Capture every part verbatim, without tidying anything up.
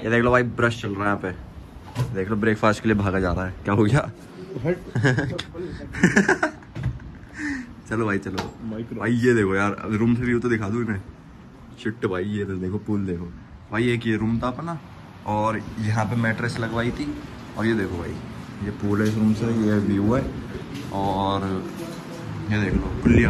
ये देख लो भाई ब्रश चल रहा है यहाँ पे, देख लो ब्रेकफास्ट के लिए भागा जा रहा है, क्या हो गया? चलो भाई चलो भाई, ये देखो यार रूम से व्यू तो दिखा दूँ इन्हें। शिट भाई ये तो देखो पूल देखो भाई, एक ये रूम था अपना और यहाँ पे मैट्रेस लगवाई थी और ये देखो भाई ये पूल है इस रूम से, ये व्यू है और ये देख लो पुलिया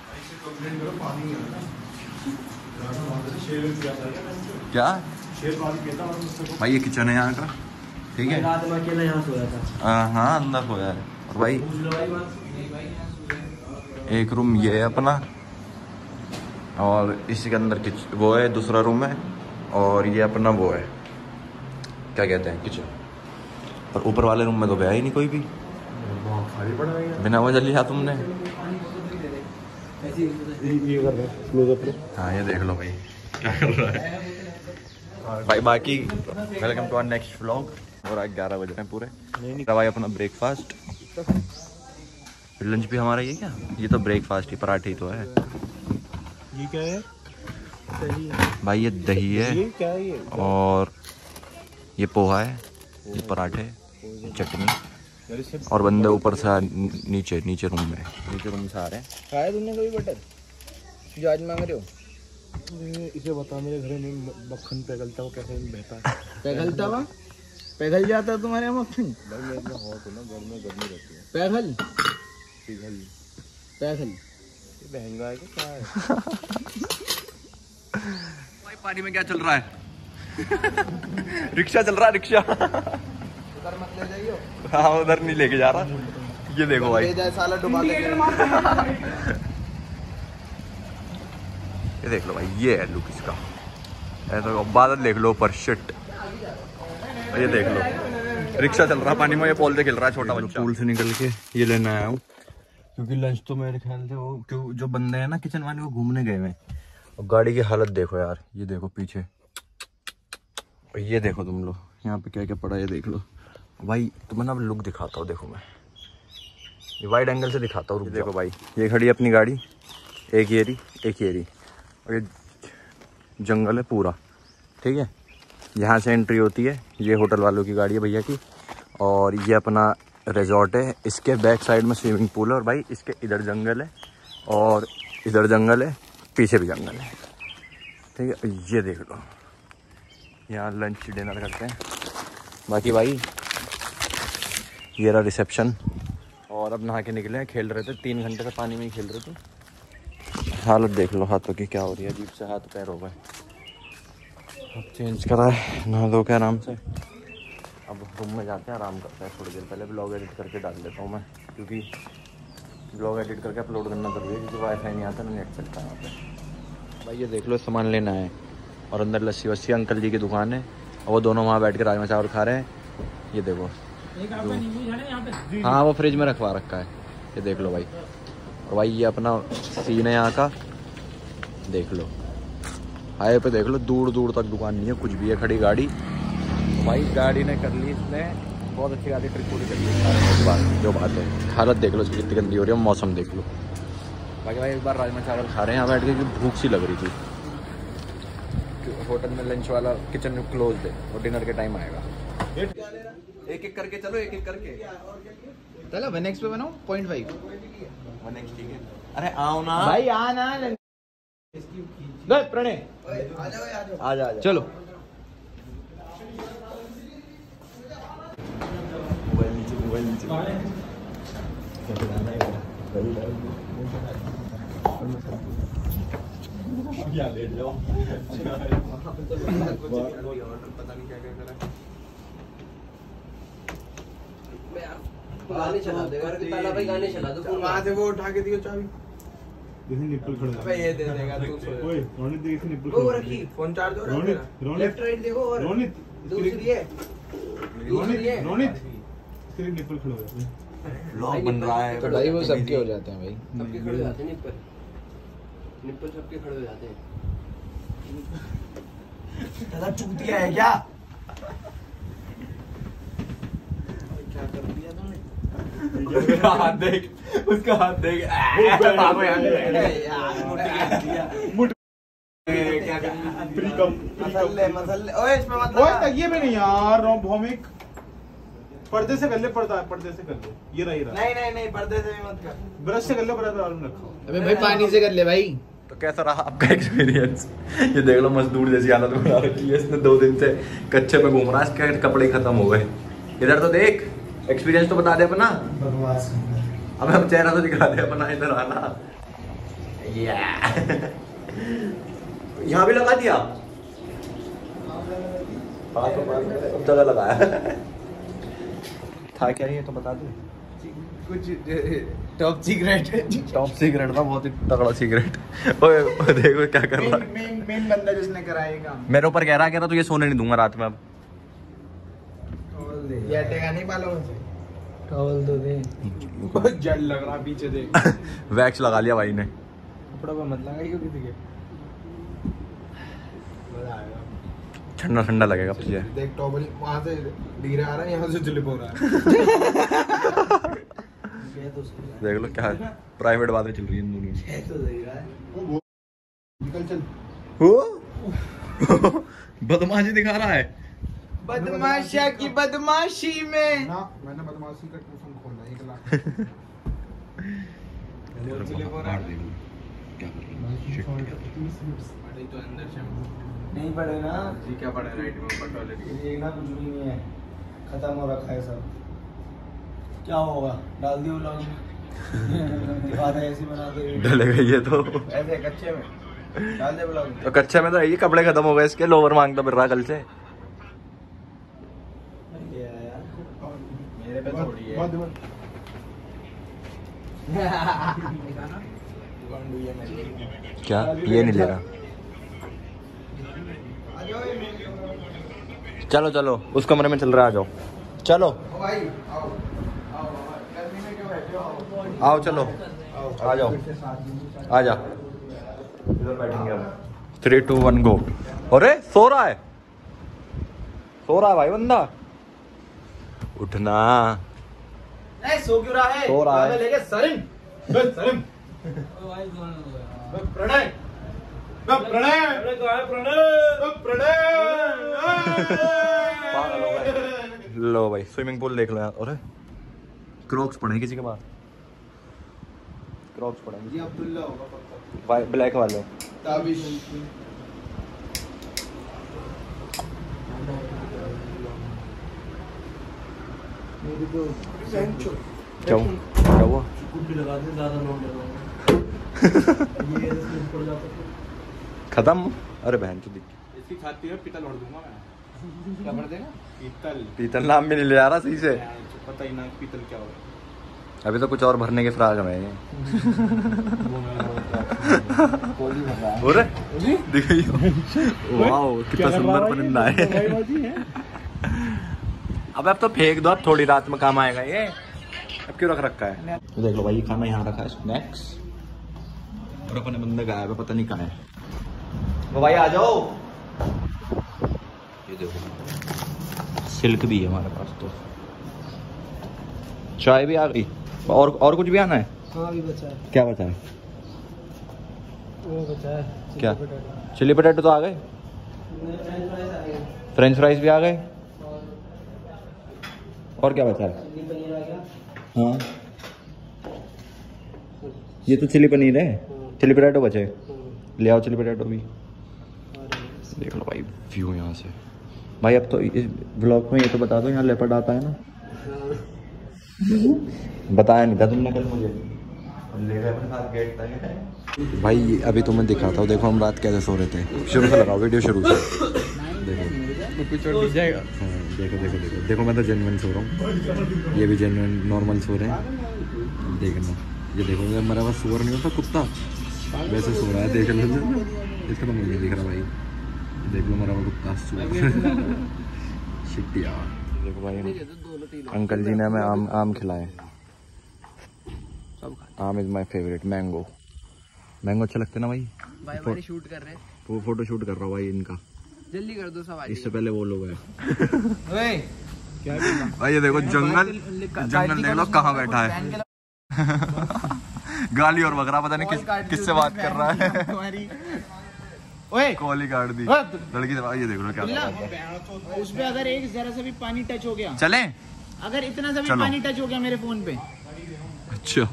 क्या भाई, ये किचन है यहाँ का, ठीक है। रात में अकेला यहाँ सोया था। हाँ अंदर सोया है। और भाई एक रूम ये है अपना और इसी के अंदर किच वो है, दूसरा रूम है और ये अपना वो है क्या कहते हैं किचन। और ऊपर वाले रूम में तो गया ही नहीं कोई भी, बिना वजह लिया तुमने। हाँ ये देख लो भाई क्या कर रहा है भाई। बाकी welcome to our next vlog. और आज ग्यारह बज रहे हैं पूरे। भाई अपना ब्रेकफास्ट, फिर लंच भी हमारा ये क्या, ये तो ब्रेकफास्ट ही, पराठे ही तो है। ये क्या है? दही है भाई, ये दही है। ये क्या है ये? और ये पोहा है, ये पराठे, चटनी और बंदे ऊपर से नीचे नीचे रूम में नीचे रूम से आ रहे हैं। खाया तुमने कभी बटर जो आज मांग रहे हो? इसे बता, मेरे घर में मक्खन पिघलता हुआ कैसे बहता है? पिघलता हुआ पिघल जाता है तुम्हारे यहाँ मक्खन? घर में इतना हॉट हो ना, घर में गर्मी रहती है। पिघल पिघल पिघल ये महंगा है क्या है? भाई पानी में क्या चल रहा है? रिक्शा चल रहा है, रिक्शा। उधर मत ले जाइयो। हाँ उधर नहीं लेके जा रहा। ये देखो भाई, ले जाए साला डुबा के। ये देख लो भाई, ये है लुक इसका। ऐसा बादल देख लो ऊपर, शिट। ये देख लो रिक्शा चल रहा पानी में, ये पोल से खेल रहा है छोटा बच्चा। पूल से निकल के ये लेने आया हूँ क्योंकि लंच तो मेरे ख्याल से वो क्यों जो बंदे हैं ना किचन वाले वो घूमने गए हुए। और गाड़ी की हालत देखो यार, ये देखो पीछे, और ये देखो तुम लोग यहाँ पे क्या क्या पड़ा है, ये देख लो भाई। तुम्हें ना लुक दिखाता हूँ, देखो मैं ये वाइड एंगल से दिखाता हूँ। देखो भाई ये खड़ी है अपनी गाड़ी, एक ये रही एक ये रही, और ये जंगल है पूरा, ठीक है। यहाँ से एंट्री होती है, ये होटल वालों की गाड़ी है भैया की। और ये अपना रिजॉर्ट है, इसके बैक साइड में स्विमिंग पूल है। और भाई इसके इधर जंगल है और इधर जंगल है, पीछे भी जंगल है, ठीक है। ये देख लो यहाँ लंच डिनर करते हैं। बाकी भाई ये रहा रिसेप्शन। और अब नहा के निकले हैं, खेल रहे थे तीन घंटे से पानी में ही खेल रहे थे। हालत देख लो हाथों की क्या हो रही है, अजीब से हाथ पैर हो गए। अब चेंज करा है, नहा धो के आराम से अब रूम में जाते हैं, आराम करते हैं थोड़ी देर। पहले ब्लॉग एडिट करके डाल देता हूँ मैं, क्योंकि ब्लॉग एडिट करके अपलोड करना जरूरी है, क्योंकि वाईफाई नहीं आता ना, नेट चलता है यहाँ पे। भाई ये देख लो सामान लेना है और अंदर लस्सी वस्सी अंकल जी की दुकान है और वो दोनों वहाँ बैठ के राजमा चावल खा रहे हैं। ये देखो हाँ वो फ्रिज में रखवा रखा है, ये देख लो भाई। और भाई ये अपना सीन है यहाँ का, देख लो हाईवे पे देख लो, दूर दूर तक दुकान नहीं है, कुछ भी है, खड़ी गाड़ी। भाई गाड़ी ने कर ली इसने बहुत अच्छी गाड़ी, ट्रिप पूरी कर ली बात जो बात है। हालत देख लो इसकी कितनी गंदी हो रही है, मौसम देख लो। बाकी भाई एक बार राजमा चावल खा रहे हैं यहाँ बैठ के, भूख सी लग रही थी। होटल में लंच वाला किचन क्लोज है और डिनर के टाइम आएगा। एक एक करके चलो, एक एक करके चलो वन एक्स पे बनाओ पॉइंट फाइव वन एक्स, ठीक है। अरे आओ ना भाई, आ ना प्रणय, आ जा चलो। मोबाइल नीचे, मोबाइल नीचे। या लेट जाओ। पता नहीं क्या क्या करा। गाने चला दे यार, ताला भाई गाने चला दो। वहां से वो उठा के दियो चाबी। देखिए निप्पल खड़ा अबे ये दे देगा तू। ओए रोनित देख इसे निप्पल वो खड़ा रखी फोन चार्ज हो रहा है। रोनित रोनित लेफ्ट राइट देखो। और रोनित दूसरी है, दूसरी है। रोनित रोनित तेरे निप्पल खड़ा हो गया। व्लॉग बन रहा है तो भाई वो सबके हो जाते हैं भाई, सबके खड़े हो जाते हैं निप्पल, निप्पल सबके खड़े हो जाते हैं। दादा चूतिया है क्या? क्या कर दिया तूने? हाथ देख, उसका हाथ देख। यार मुट्ठी क्या करेंगे? प्री कम मसले मसले ओए इसमें मत ओए लगा। तकिए पे नहीं यार, रोम्बोमिक पर्दे से कर ले, पर्दा पर्दे से कर ले, ये रहा ये रहा। नहीं नहीं नहीं पर्दे से भी मत कर। ब्रश से कर ले, बराबर में रखो। अबे भाई पानी से कर ले भाई। तो कैसा रहा आपका एक्सपीरियंस? ये देख लो मजदूर जैसी हालत बना रखी है इसने, दो दिन से कच्चे पे घूम रहा है, इसके कपड़े खत्म हो गए। इधर तो देख, एक्सपीरियंस तो बता दे अपना। बकवास। अब हम चेहरा तो दिखा दे अपना, इधर आना। यहाँ भी लगा दिया, हाँ तो सब जगह लगाया था। क्या ये तो बता दो कुछ टॉप सीक्रेट। टॉप सीक्रेट था, बहुत ही तगड़ा सीक्रेट। ओए देखो क्या कर रहा है मेन मेन बंदा जिसने करा ये काम। मेरे ऊपर। कह रहा कह रहा तो ये सोने नहीं दूंगा रात में अब। ये हटेगा नहीं बालों से। टॉवल दो दे। जल लग रहा पीछे देख। वैक्स लगा लिया भाई ने। कपड़ा पे मत लगाइए किसी के। ठंडा ठंडा लगेगा तुझे। देख टॉवल वहां से दिख रहा है, यहाँ से स्लिप हो रहा है। देख लो क्या प्राइवेट बातें चल रही है इन दोनों में। तो सही रहा है। निकल चल। हो बदमाशी दिखा रहा है। बदमाशिया की बदमाशी में। ना मैंने बदमाशी का ट्यूशन खोला एक लाख। क्या कर रहा है? तो अंदर से नहीं पड़े ना जी क्या पड़ा है राइट में ऊपर टॉयलेट की? ये ना कुछ भी नहीं है, खत्म हो रखा है सब। क्या होगा डाल दियो व्लॉग में। दिखा दे ऐसे बना दे डलेगा ये तो। ऐसे कच्चे में डाल दे व्लॉग में। तो कच्चे में तो ये कपड़े खत्म हो गए इसके, लोवर मांगता फिर रहा कल से। ये आया मेरे पे थोड़ी है। बंद बंद। गांडू ये मेरी। क्या ये नहीं ले रहा? चलो चलो उस कमरे में चल रहा है, आ जाओ चलो। ओ भाई आओ आओ गर्मी में क्यों बैठे हो? आओ चलो आ जाओ, आ जा इधर बैठेंगे अब। Three two one go. अरे सो रहा है, सो रहा है भाई बंदा। उठना। नहीं सो क्यों रहा है? सो रहा है। लेके सरिन बस सरिन। प्रणय प्रणय प्रणय। लो भाई स्विमिंग पूल देख लो यार। अरे क्रॉक्स पड़े किसी के पास? क्रॉक्स पड़े ये अब्दुल्ला होगा पक्का। भाई ब्लैक वाले। ताबिश मेरी तो क्या हुआ? क्या हुआ? लगा दे ज्यादा लोग ये पड़ जाता है। खत्म। अरे बहन तो दिख इसकी खाती है पीतल भर दूंगा मैं। क्या पड़ देगा? पीतल पीतल नाम भी नहीं ले आ रहा सही से। पता ही ना पीतल क्या होगा। अभी तो कुछ और भरने के फ्राक में ये। कोली भर रहा है। हो रहा दिखाइए। वाओ कितना सुंदर परिंदा है। अब अब तो फेंक दो, अब थोड़ी रात में काम आएगा ये। अब क्यों रख रखा है? देख लो भाई खाना यहाँ रखा है, स्नैक्स। और अपने बंदे गायब है, पता नहीं कहाँ है वो। भाई आ जाओ। ये देखो सिल्क भी है हमारे पास तो। चाय भी आ गई। और और कुछ भी आना है? हाँ अभी बचा है। क्या बचा है? वो बचा है क्या? चिली पटेटो तो आ गए, फ्रेंच फ्राइज भी आ गए। और क्या बचा है? हाँ ये तो चिली पनीर है। चिली पटेटो बचे, ले आओ चिली पटेटो भी। देख लो भाई व्यू यहाँ से। भाई अब तो इस ब्लॉग में ये तो बता दो यहाँ लेपर्ड आता है ना। बताया नहीं था तुमने कल मुझे। ले गए अपने साथ गेट तक। भाई अभी तुम्हें दिखाता हूँ, देखो हम रात कैसे सो रहे थे। शुरू से लगाओ वीडियो, शुरू से देखो। कुछ और जाएगा। हाँ, देखो देखो देखो देखो मैं तो जेन्युइन सो रहा हूँ, ये भी जेन्युइन नॉर्मल सो रहे हैं। देखना ये देखो, मेरा पास सुअर नहीं होता कुत्ता वैसे सो रहा है। देख लो इसका तो मुझे नहीं दिख रहा भाई। देख लो मेरा कुत्ता सुअर। शिट यार। देखो भाई अंकल जी ने हमें आम आम खिलाए। आम is my favourite. Mango mango अच्छे लगते ना भाई। भाई भाई शूट कर रहे हैं। वो फोटो शूट कर रहा हूँ भाई इनका। जल्दी कर दो सवारी। इससे पहले वो लोग हैं। ओए क्या भाई ये देखो जंगल जंगल देख लो कहाँ बैठा है। गाली और बकरा पता नहीं किस किससे बात कर रहा है। ओए कॉल ही काट दी ओए, लड़की से। ये देख लो क्या अब्दुल्ला, कर रहा है। उस पे अगर एक जरा सा भी पानी टच हो गया, चले अगर इतना सा भी चलो। पानी टच हो गया मेरे फोन पे, अच्छा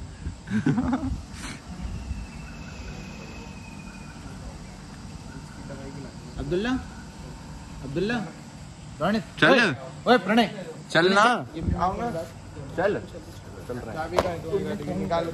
अब्दुल्ला अब्दुल्ला प्रणय चल। ओए, ओए प्रणय चल ना आऊंगा चल चल रहा है।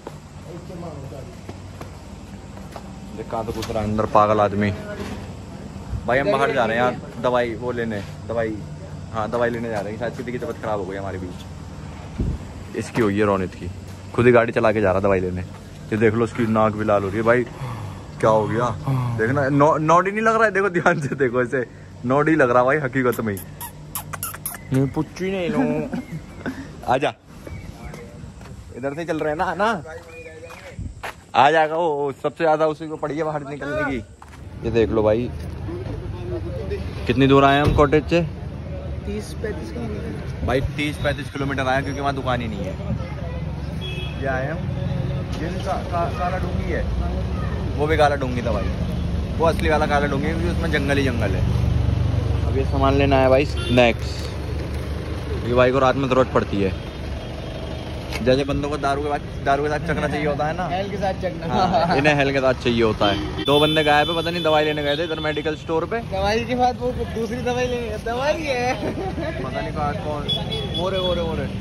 देख कहाँ तो कुछ रहा अंदर पागल आदमी। भाई हम बाहर जा रहे हैं यार दवाई वो लेने दवाई हाँ दवाई लेने जा रहे हैं। शायद किसी की तबीयत खराब हो गई हमारे बीच। इसकी हुई है रोनित की, खुद ही गाड़ी चला के जा रहा दवाई लेने। ये देख लो उसकी नाक भी लाल हो रही है। भाई क्या हो गया देखना, नौ नोडी नहीं लग रहा है। देखो ध्यान से देखो, ऐसे नोडी लग रहा भाई हकीकत में ही। पुच्ची नहीं लो आजा, इधर से चल रहे हैं ना ना आ जाएगा वो। सबसे ज्यादा उसी को पड़ी है बाहर निकलने की। ये देख लो भाई कितनी दूर आए हम कॉटेज से। तीस पैंतीस भाई तीस पैंतीस किलोमीटर आया क्योंकि वहाँ दुकान ही नहीं है। ये आए हम, ये का, का, काला डूंगी है, वो भी काला डूंगी था भाई। वो असली वाला काला डूंगी क्योंकि उसमें जंगल ही जंगल है। अब ये सामान लेना है भाई स्नैक्स। ये भाई को रात में जरूरत पड़ती है। जैसे बंदों को दारू के बाद दारू के साथ चखना चाहिए होता है ना, हेल के साथ चकना। हाँ, इन्हें हेल के साथ चाहिए होता है। दो बंदे गायब है, पता नहीं दवाई लेने गए थे इधर मेडिकल स्टोर पे। दवाई के बाद वो दूसरी दवाई लेंगे, दवाई है पता नहीं कहाँ कौन वो रे वो रे वो रे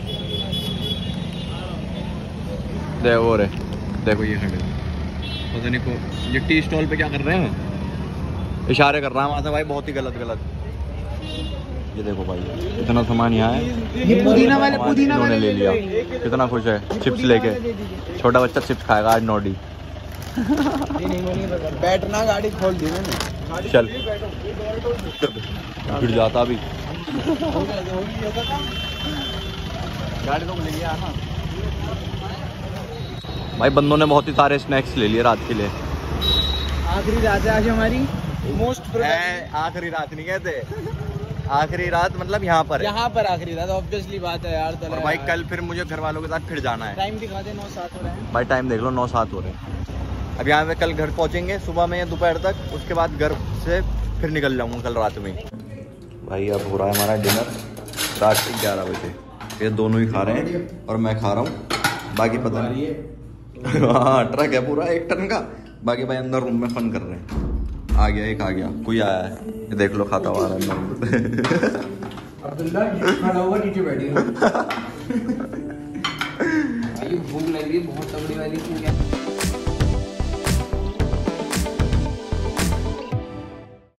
दे वो रे देखो ये खड़े पता नहीं को ये टी स्टॉल पे क्या कर रहे हैं, इशारे कर रहा है वहाँ से भाई बहुत ही गलत गलत। ये देखो भाई इतना सामान यहाँ है। ये पुदीना वाले पुदीना इन्होंने वाले ले लिया, कितना खुश है चिप्स लेके। छोटा बच्चा चिप्स खाएगा आज नोडी। बैठना गाड़ी खोल दी मैंने। चल गिर जाता अभी गाड़ी तो मिल गया ना भाई। बंदों ने बहुत ही सारे स्नैक्स ले लिए रात के लिए। आखिरी रात है आज हमारी मोस्ट आखिरी रात नहीं कहते, आखिरी रात मतलब यहाँ पर है। यहाँ पर आखिरी रात ऑब्वियसली बात है यार। और भाई कल फिर मुझे घर वालों के साथ फिर जाना है। टाइम दिखा दे, नौ सात हो रहे हैं भाई टाइम देख लो नौ सात हो रहे हैं। अब यहाँ पे कल घर पहुँचेंगे सुबह में या दोपहर तक, उसके बाद घर से फिर निकल जाऊँगा कल रात में। भाई अब हो रहा है हमारा डिनर रात के ग्यारह बजे। ये दोनों ही खा रहे हैं और मैं खा रहा हूँ, बाकी पता नहीं है। हाँ ट्रक है पूरा एक टन का। बाकी भाई अंदर रूम में फन कर रहे हैं। आ गया एक आ गया कोई आया है, ये देख लो खाता हुआ आ रहा है। अब्दुल्ला खड़ा हुआ नीचे बैठी है। भूख लग रही है बहुत तगड़ी वाली।